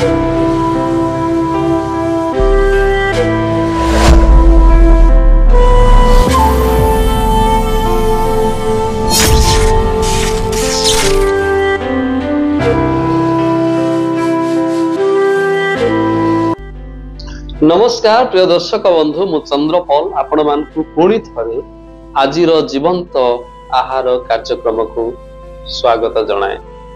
नमस्कार प्रिय दर्शक बंधु मु चंद्रपाल आपण मानकु पुणी थरे आजिर जीवंत आहार कार्यक्रम को स्वागत जनाए।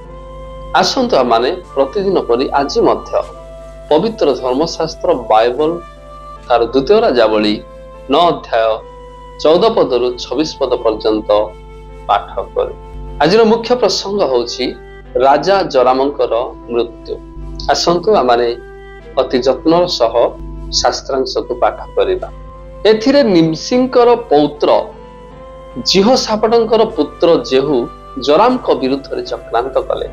आसंतु आमाने प्रतिदिन परि आज मध्य पवित्र धर्मशास्त्र बाइबल तार द्वितीय राजावली 9 अध्याय 14 पदरु 26 पद पर्यंत पाठ करे। आजिर मुख्य प्रसंग होछि राजा जोरामंकर मृत्यु। आसंतु आमाने अति जत्नर सह शास्त्रांश को पाठ करिबा। एथिरे निमसिंकर पौत्र जिहोशाफाटंकर पुत्र जेहू जोराम को विरुद्ध रे चक्रांत कले।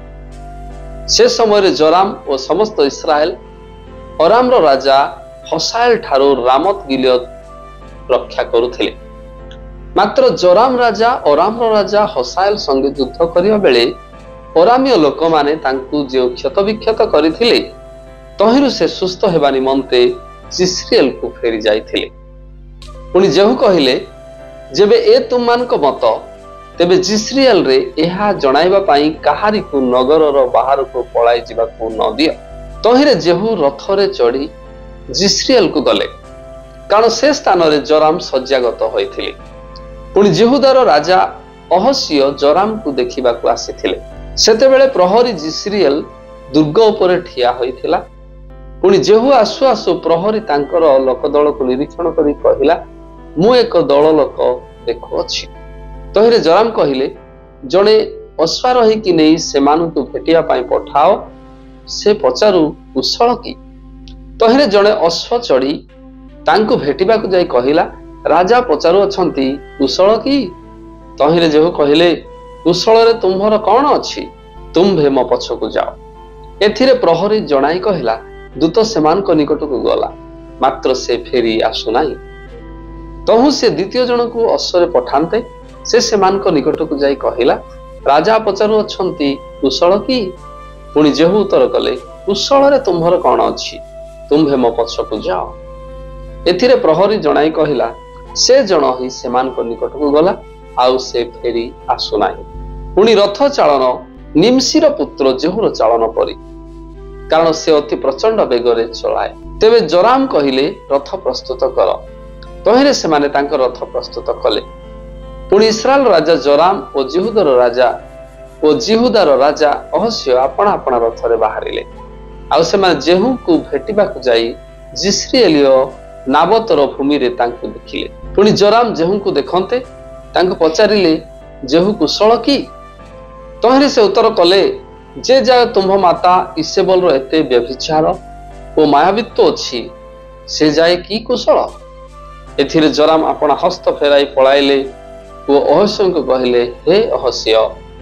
से समय जोराम और समस्त इस्राएल अराम रो राजा हसाएल ठारो रामत गिलियद रक्षा करुथिले। मात्र जोराम राजा अराम रो राजा हसाएल संगे युद्ध करिया बेले अरामीय लोक माने तांकु जे क्षत विक्षत करिथिले तहिरु से सुस्थ हेबा निमंते जिस्रिएल को फेरी जाइथिले। पुणी जेहू कहिले जेबे ए तुम मान को मत तेबे जिस्रिएल रे एहा जणाइबा पई काहारी को नगर रो बाहर को पळाई जिबा को न दियो। तहिरे जेहू रथ रे चढ़ी जिस्रिएल को गले कारण से स्थान रे जोराम सज्जागत होइथिले। पुणी जेहूदार राजा अहसिय जोराम को देखिबा को आसीथिले। सेतेबेले प्रहरी जिस्रिएल दुर्ग उपरे ठिया होइथिला। पुणी जेहू आसु आसु प्रहरी तांकर लोक दल को निरीक्षण करी कहिला मु एक दल लोक देखु अछि। तहिरे जोराम कहिले जणे अश्वा रही कि नहीं सेमानु को भेटिया पाई पठाओ। से पचारु कुशल की। तहिरे जणे अश्व चढ़ी तांको भेटिबा को जाई कहिला राजा पचारु अछंती कुशल की। तहिरे जेहू कहिले कुशल रे तुम्हर कौन अछि तुम्भे मो पछकु जाओ। एथिरे प्रहरी जणाई कहिला दूत सेमान को निकट को गला मात्र से फेरी आसु नाही। तहु से द्वितीय जन को अश्वरे पठान्ते से सेमान को निकट को जाई कहिला राजा पचारु अछंती कुशल की। पुणी जेहू उत्तर कले कुशल रे तुम्हर कौन अछि तुम्भे मो पछकु जाओ। एथिरे प्रहरी जणाई कहिला से जन ही सेमान को निकट को गला आउ से फेरी आसु नाही। पुणी रथ चालन निमसीर पुत्र जेहूर चालन परी कारण से अति प्रचंड बेगरे चलाए। तेबे जोराम कहिले रथ प्रस्तुत कर। तहिरे से माने तांकर रथ प्रस्तुत कले। पुणी इस्राएल राजा जोराम और जिहुदार राजा अहस्य आपण आपण रथ रे बाहरिले। आउ से माने जेहू को भेटिबा को जाई जिस्रिएलियो नाबतर भूमि रे तांको देखिले। पुणी जोराम जेहू को देखन्ते तांको पचारिले जेहू कुशल की। तहिरे से उत्तर कले जे जाय तुम्ह माता इसेबल रो एते व्यभिचार ओ मायावित्व अछि से जाय की कुशल। एथिरे जोराम आपण हस्त फेराई पळाइले ओ अहस्य को कहिले हे अहस्य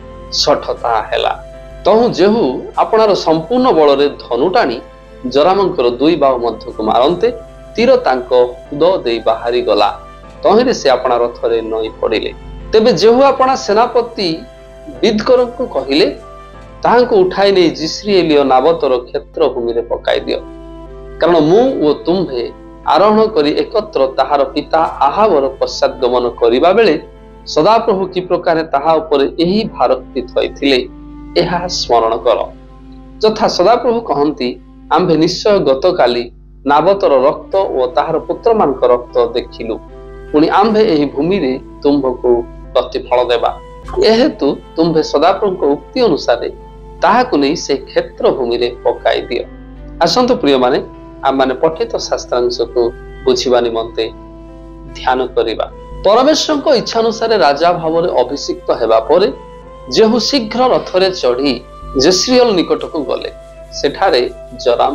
सठता हेला। तहु जेहू आपणार संपूर्ण बल रे धनु टाणी जोरामंकर दुई बाहु मध्य को मारंते तीर तांको उद देई बाहरी गला। तहिरे से आपणा रथ रे नई पड़िले। तेबे जेहू आपणा सेनापति बिदकर को कहिले ताहांको उठाई नहीं जिस्रिएलियो नाबतर क्षेत्र भूमि रे पकाई दियो कारण मु ओ तुम्भे आरोहण करी एकत्र ताहार पिता आहाबर पश्चात गमन करिबा बेले सदाप्रभु की प्रकार ताहा उपरे एही भारक्ति थइथिले एहा स्मरण कर। जथा सदाप्रभु कहंती आम्भे निश्चय गतकाली नाबतर रक्त ओ ताहार पुत्र मानक रक्त देखिलु पुणी आम्भे एही भूमि रे तुम्भको प्रतिफल देबा। एहेतु तुम्भे सदाप्रभु उक्ति अनुसार ताहाकु नहीं से क्षेत्र भूमि रे पकाई दियो। आसंतु प्रिय माने आम माने पठित शास्त्रांश को बुझिबा निमंते ध्यान करिबा। परमेश्वर को इच्छा अनुसार राजा भाव रे अभिषिक्त हेबा परे जेहू शीघ्र रथ रे चढ़ी जिस्रिएल निकट को गले। सेठारे जोराम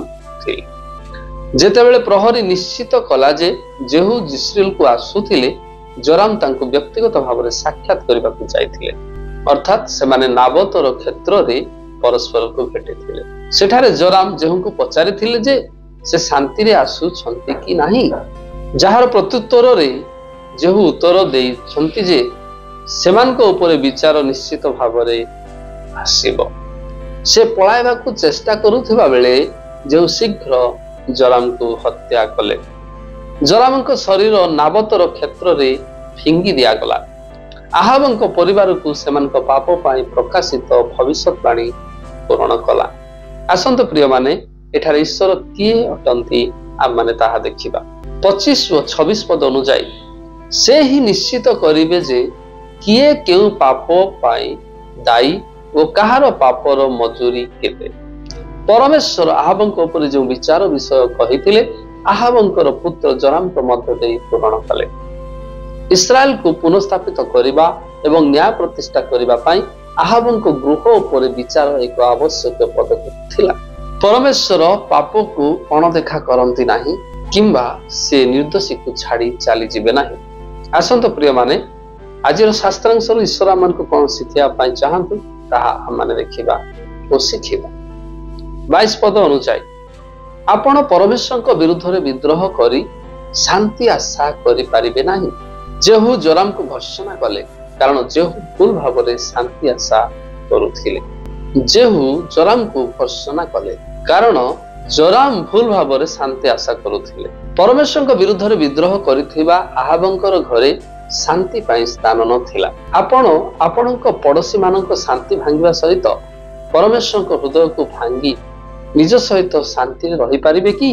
थिले। जेतेबेले प्रहरी निश्चित कला जे जेहू जिस्रिएल को आसुथिले जोराम तांको व्यक्तिगत भाव रे साक्षात करिबा को जाइथिले। अर्थात से माने नाबतर क्षेत्र रे परस्पर को भेटिथिले। सेठारे जोराम जेहू को पचारिथिले जे से शांति रे आसु छंती कि नाही। जहार प्रत्युत्तर रे जेहू उत्तर देई छंती जे सेमान को ऊपर विचार निश्चित भाव रे आसीबो। से पळाइबा को चेष्टा करूथिबा बेले जो शीघ्र जोराम को हत्या कले। जोराम को शरीर नाबतर क्षेत्र में फिंगी दिगला। आहाब परिवार को सेमान पाप पाई प्रकाशित भविष्यवाणी पूरण कला। आसंत प्रिय माने एठार ईश्वर किए अटंती आम माने ताहा देखिबा। 25 व 26 पद अनुजाई से ही निश्चित करिवे जे किए केउ पाप पाई दायी और कहार पापर मजूरी केते। परमेश्वर आहाबंक ऊपर जो विचार विषय कहिथिले आहाबंकर पुत्र जोराम मध्य देई पूर्ण कले। इस्राएल को पुनर्स्थापित करिबा एवं न्याय प्रतिष्ठा करिबा पाई आहाबंक गृह उपर विचार एक आवश्यक पदक्षेप थिला। परमेश्वर पाप को अणदेखा करंती नाही किंबा से निर्दोषी को छाड़ी चली जिबे नाही। आसंत प्रिय माने आज शास्त्रांश ईश्वर आम को कौन शिखा चाहतु ताहा आम माने देखिबा और शिखिबा। 22 पद अनुसार आपण परमेश्वर विरुद्ध रे विद्रोह करी शांति आशा करि पारिबे नाही। जेहू जोराम को भर्त्सना कले कारण जेहू भूल भाव में शांति आशा करुथिले। जेहू जोराम को भर्त्सना कले कारण जोराम भूल भाव में शांति आशा करुथिले। परमेश्वर विरुद्ध रे विद्रोह करिथिबा आहाबंकर घरे शांति पाई स्थान नथिला। आपण आपणक पड़ोशी मानक शांति भांगिबा सहित परमेश्वर हृदय को भांगी निज सहित शांति रही पारिबे कि?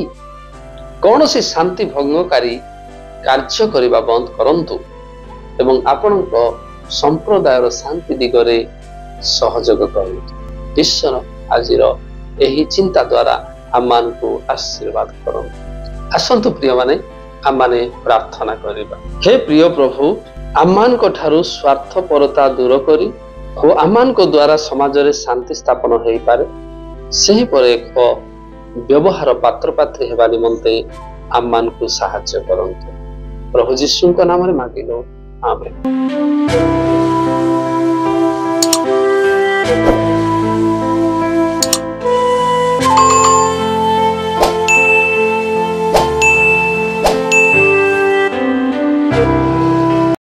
कौन सी शांति भंगकारी कार्य करिबा बंद करंतु एवं आपणक संप्रदायर शांति दिगरे सहयोग करंतु। ईश्वर आजिर एही चिंता द्वारा आमान को आशीर्वाद करंतु। आसंतु प्रिय माने आमाने प्रार्थना करिबा। हे प्रिय प्रभु आमान को ठारू स्वार्थपरता दूर करी और आमान को द्वारा समाज रे शांति स्थापन होई पारे सही पर एक व्यवहार पात्र पात्री हेबा निमंते आमान को सहायता करंतु। प्रभु यीशु नाम रे मांगिलो आमेन।